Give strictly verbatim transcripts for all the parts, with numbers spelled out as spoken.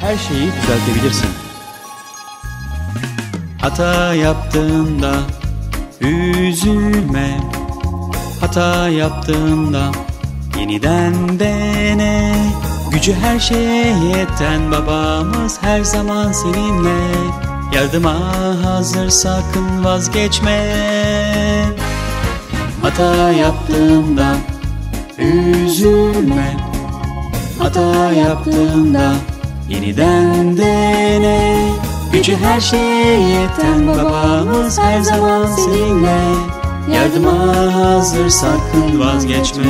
her şeyi düzeltebilirsin. Hata yaptığında üzülme. Hata yaptığında yeniden dene. Gücü her şeye yeten babamız her zaman seninle. Yardıma hazır, sakın vazgeçme. Hata yaptığında üzülme. Hata yaptığında yeniden dene. Gücü her şeye yeten babamız her zaman seninle. Yardıma hazır, sakın vazgeçme.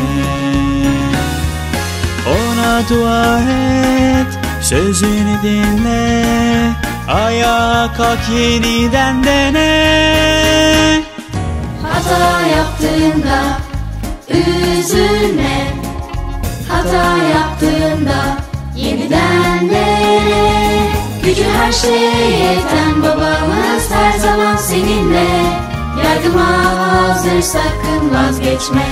Ona dua et, sözünü dinle. Ayağa kalk, yeniden dene. Hata yaptığında üzülme. Hata yaptığında yeniden dene. Gücü her şeye yeten babamız her zaman seninle. Yardıma hazır, sakın vazgeçme.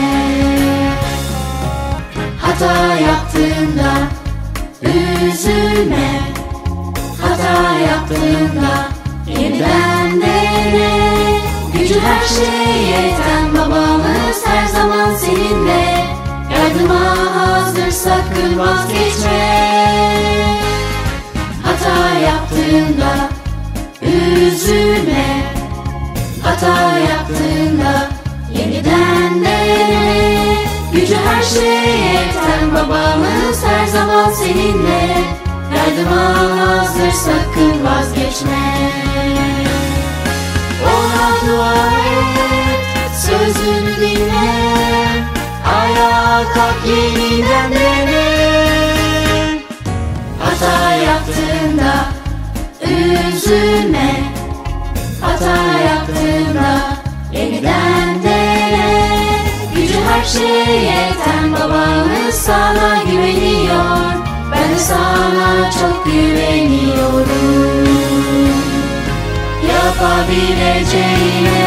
Hata yaptığında üzülme. Hata yaptığında yeniden dene. Gücü her şeye yeten babamız her zaman seninle. Yardıma hazır, sakın vazgeçme. Hata yaptığında üzülme. Hata yaptığında yeniden dene. Gücü her şeye yeten babamız her zaman seninle. Yardıma hazır, sakın vazgeçme. Ona dua et, sözünü dinle. Ayağa kalk, yeniden dene. Hata yaptığında üzülme. Hata yaptığında yeniden dene. Gücü her şeye yeten babamız sana güveniyor. Ben de sana çok güveniyorum. Yapabileceğine